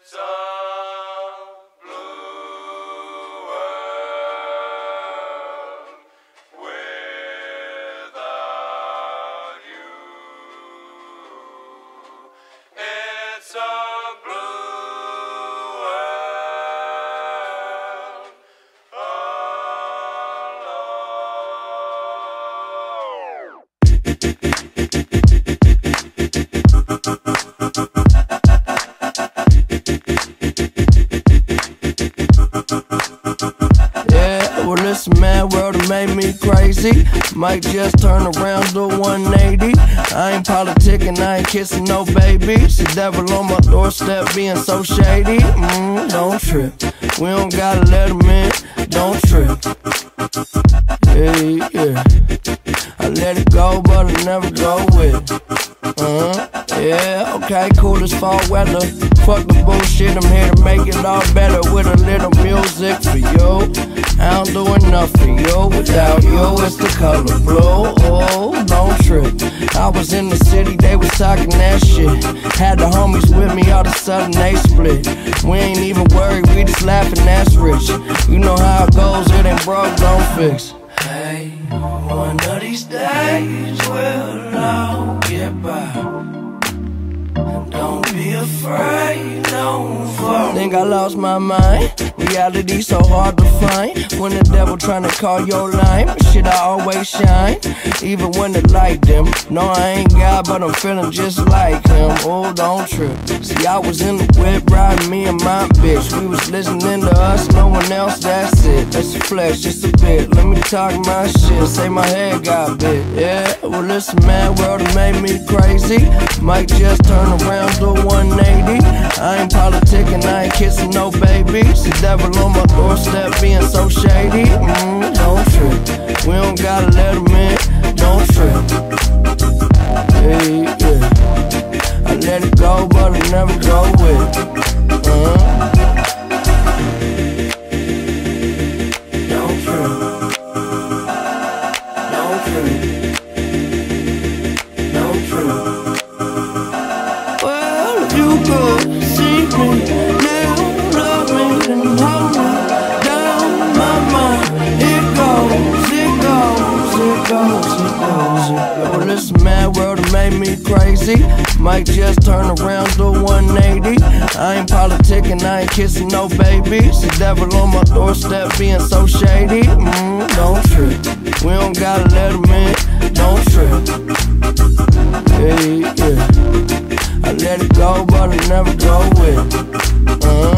It's a blue world without you. It's a blue world alone. Well, this mad world that made me crazy. Might just turn around, do 180. I ain't politicking, I ain't kissing no babies. The devil on my doorstep being so shady. Don't trip, we don't gotta let him in. Don't trip. Yeah. I let it go, but I never go with it. Yeah, okay, cool as fall weather. Fuck the bullshit, I'm here to make it all better with a little music for you. I don't do enough for you, without you it's the color blue. Oh, don't trip. I was in the city, they was talking that shit. Had the homies with me, all of a sudden they split. We ain't even worried, we just laughing, that's rich. You know how it goes, it ain't broke, don't fix. Hey, one of these days we'll all get by. Don't be afraid, don't fall. Think I lost my mind. Reality so hard to find. When the devil tryna call your line, shit, I always shine. Even when the light dim. No, I ain't God, but I'm feeling just like him. Oh, don't trip. See, I was in the whip riding me and my bitch. We was listening to us, no one else, that's it. That's the flesh, just a bit. Let me talk my shit, say my head got bit. Yeah, well, this mad world that made me crazy. Might just turn around, do 180. I ain't politicking, I ain't kissing no babies. The devil on my doorstep being so shady. Don't trip, we don't gotta let him in. Don't trip. Yeah. I let it go, but I never go with it. Don't trip. Don't trip. Don't trip. Well, if you could see me now, love me and hold me down my mind. It goes. Well, this mad world that made me crazy. Might just turn around, do 180. I ain't politicking, I ain't kissing no babies. The devil on my doorstep being so shady. Don't trip, we don't gotta let him in. Don't trip. Yeah. I let it go, but I never go with it.